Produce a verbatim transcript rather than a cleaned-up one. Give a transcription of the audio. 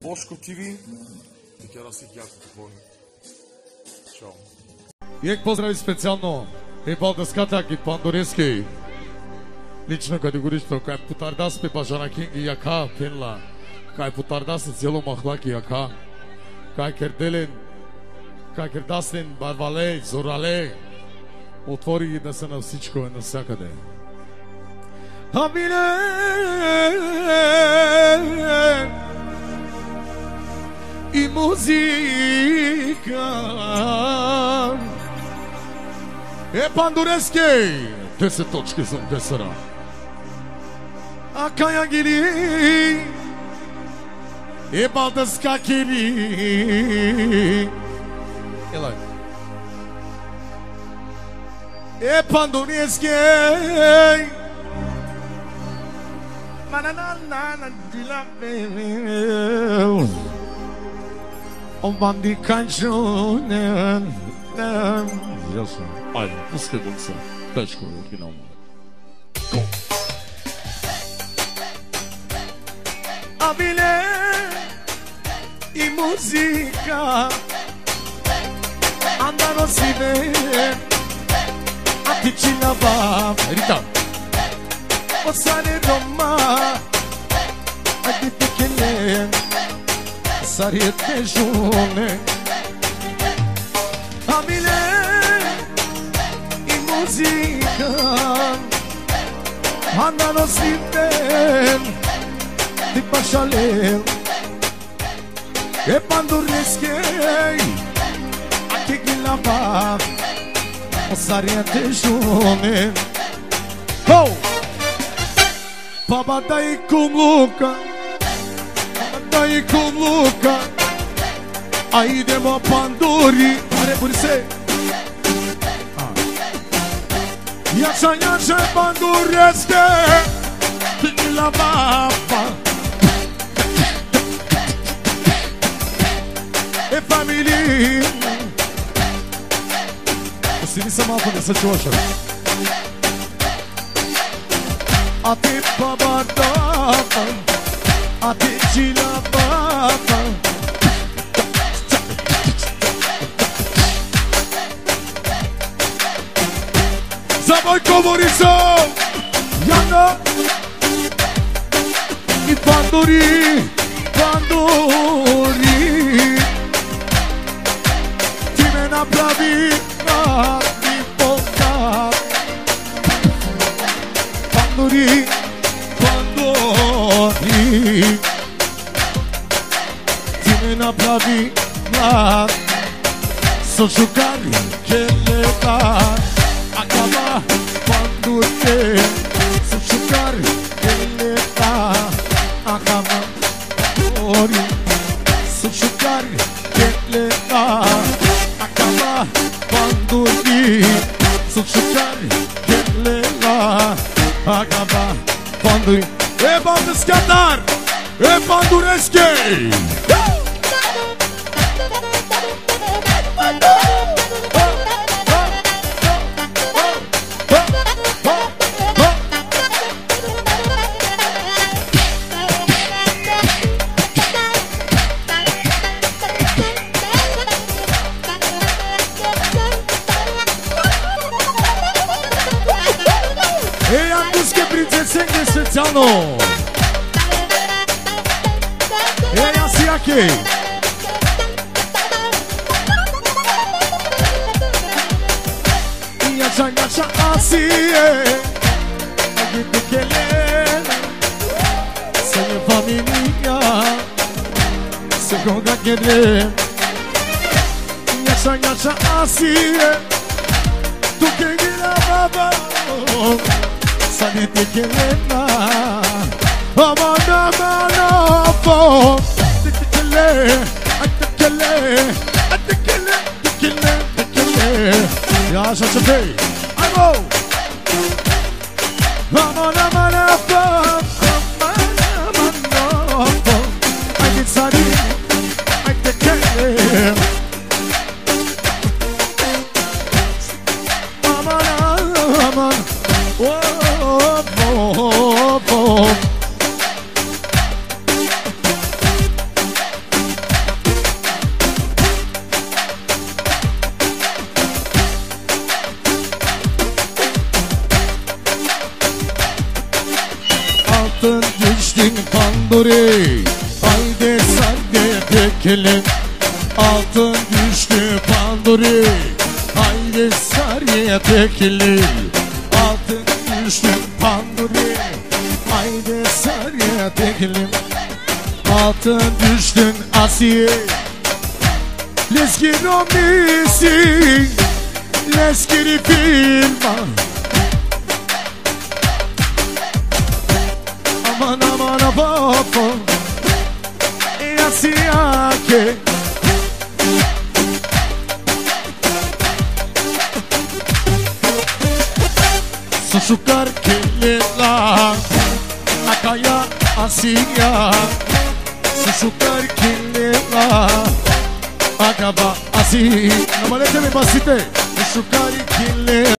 Бошко Тв. Така си яко какво не. Чао. Ек поздрави специално и Балдаската и Пандорески. Лично категорично, кај путардас пе бажана кинги јака пенла, кај путардас е цело махлаки јака, кај керделен, кај кердаслен барвале, зорале, отвори ги да се на всичко и навсякъде. Амиле, и музика е Пандорески, десет точки съм десера. А кая гили е Балдаска кили. Елай. Е Пандорески. Мананана дила бе. Om bandi cancionen. Ясно. Айде, пускай бокса. Тежко е оригинално. Абиле и музика andano si vede a ti ci lava Rita o sane Roma a ti ti che ne sarete giune Abile i musica andano si vede di pasciale e Pandорески a che chi la fa o sarete giune oh Baba dai cum Luca dai cum Luca Aide mă Pandori Are burise Iața, iața Pandoreske La baba E familie Sini să mă apă de să ciu așa A te baba daba A te gila baba Zaboj komorico Jana I Pandori Pandori Ti me napravi Napravi poka Pandori Pandori Ti me napravi Napravi So giocare che le dà Acaba quando te so giocare che le dà Acaba ori so giocare che le dà Acaba quando ti so giocare che le dà Acaba quando e banda scatar e Pandорески Specijalno E ja si jaki Jača, jača Asije Agiti kelena Se ne familija Se koga kere Jača, jača Asije Tu ke gira baba Sanete che lena Aman aman afo Tekele Tekele Tekele Tekele Tekele Ya şaşafe Amo Aman aman afo Aman aman afo Ayet sari Ayet tekele Aman aman Oh Oh, oh, oh. panduri. Haydi sarıya tekelim, altın düştü panduri. Haydi sarıya tekelim, altın düştü panduri. Haydi sarıya tekelim, altın düştün Asiye. Let's get on missing, let's get it filma. Aman aman aman, e Asiye ke. Susukar kelela, nakaya Asiya. Susukar kelela, acaba así. No moleste mi pasite. Susukar kelela.